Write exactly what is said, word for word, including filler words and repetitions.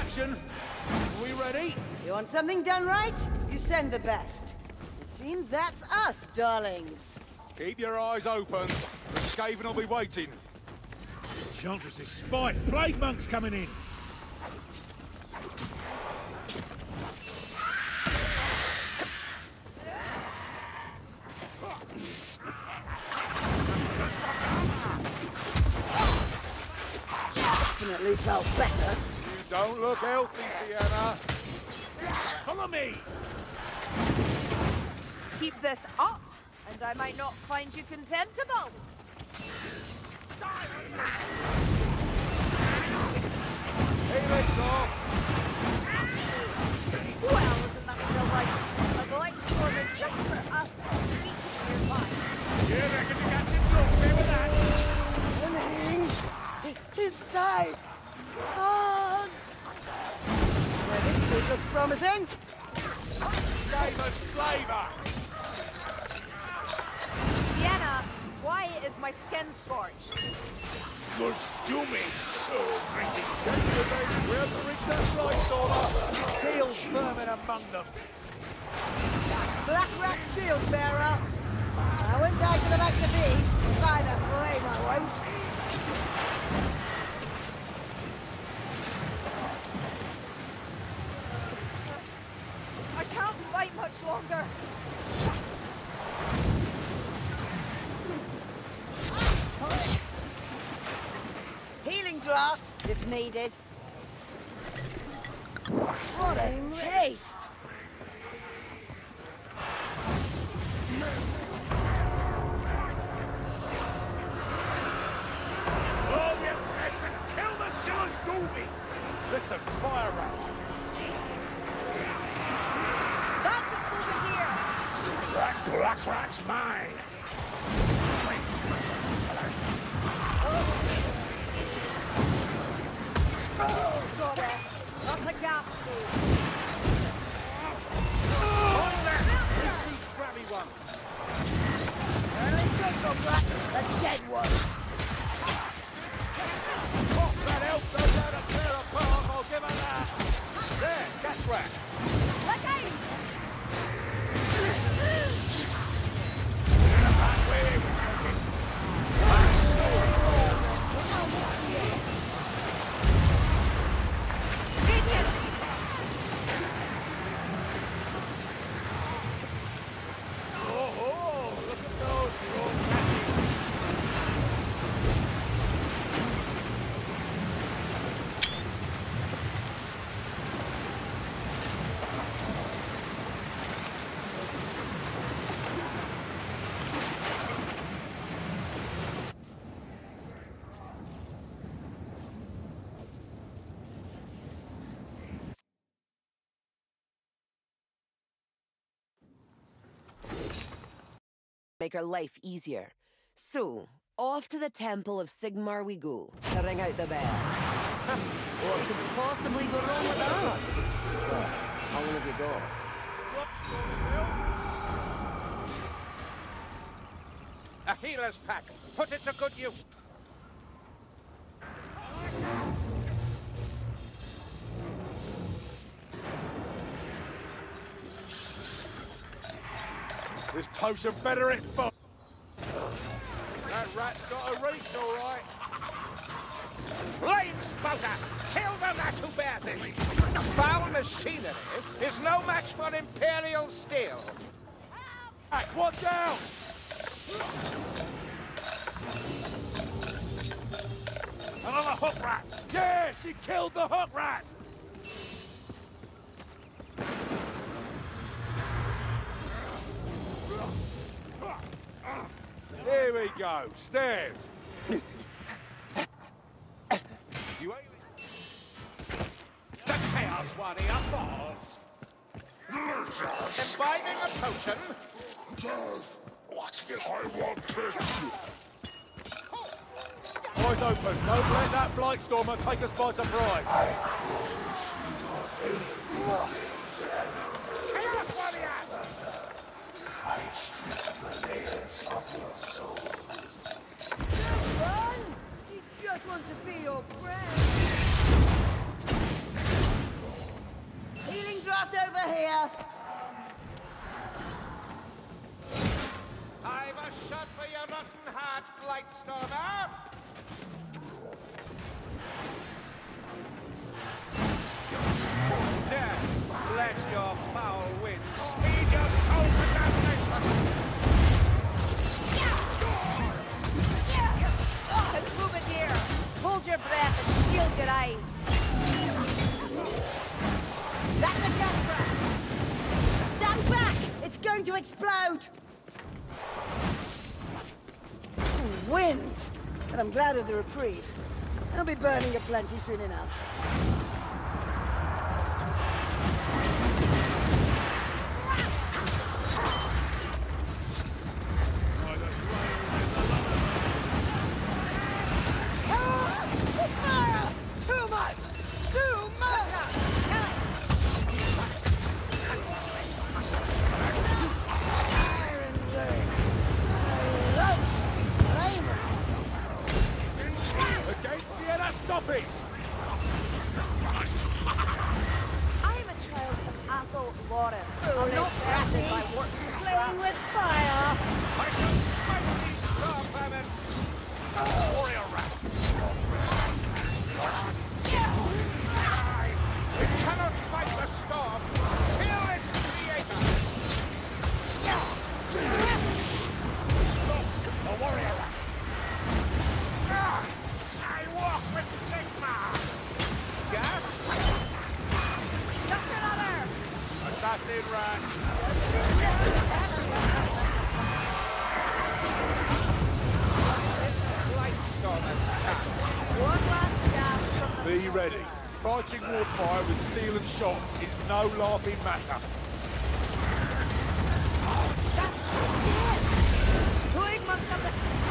action. Are we ready? You want something done right? You send the best. It seems that's us, darlings. Keep your eyes open. The Skaven will be waiting. Enchantress is spied. Plague monk's coming in. Definitely felt better. You don't look healthy, Sienna. Follow me. Keep this up, and I might not find you contemptible. Helix off. Well, isn't that still right? A blight stormer just for us and meeting nearby. You reckon you got your throat there with that? Running inside. Oh. Well, this food looks promising. Skaven slaver. Sienna, why is my skin scorched? You're dooming so mighty. Get to the base. We have to reach that flight stormer. Feel vermin among them. Black Rat Shield Bearer. I won't die to the likes of these. By the flame, I won't. I can't fight much longer. Healing draft, if needed. What a taste! Oh, you peasant! Kill the Shiller's Goobie! Listen, fire rat. That's a here. That black rat's mine! Oh, goddess. That's a gas food. Grabby one. Early good, Black Rat. A dead one. Oh, that elf knows how to tear apart. I'll give her that. There, gas rat. Look out! Make our life easier. So, off to the Temple of Sigmar we go to ring out the bells. What could possibly go wrong with that? Well, how long have you got? A healer's pack. Put it to good use. This potion better it fun. That rat's got a reach, all right. Flame Spouter! Kill the rat who bears it! Foul machinery is no match for Imperial steel. Back, watch out! Another hook rat! Yes, he killed the hook rat! Here we go, stairs. You ain't... The Chaos Warrior falls. Imbibing a potion. What did I wanted? Eyes open, don't let that Blightstormer take us by surprise. Chaos Warriors! Run! He just wants to be your friend. fire! I've a shot for your rotten heart, Blightstormer! Death, let your foul winds speed your soul to damnation! Move it here. Hold your breath and shield your eyes. That's the gas rat! Stand back! It's going to explode! Ooh, wind! But I'm glad of the reprieve. I'll be burning aplenty soon enough. Ah! The fire! Too much! Too much! Iron Ring! I love flamers! Against Sienna, stop it! I am a child of Athel Lauren. I'm Foolish not threatened by lassie! work. Playing with fire! I shall smite these star famine! Warrior rats! It cannot fight the storm! Kill its creator! The warrior rat! Ah, I walk with Sigma! Gas? Just another! Assassin rat! Blightstorm attack! One last gas from the Be ready. Fighting Wardfire with steel and shot is no laughing matter. Who monks of the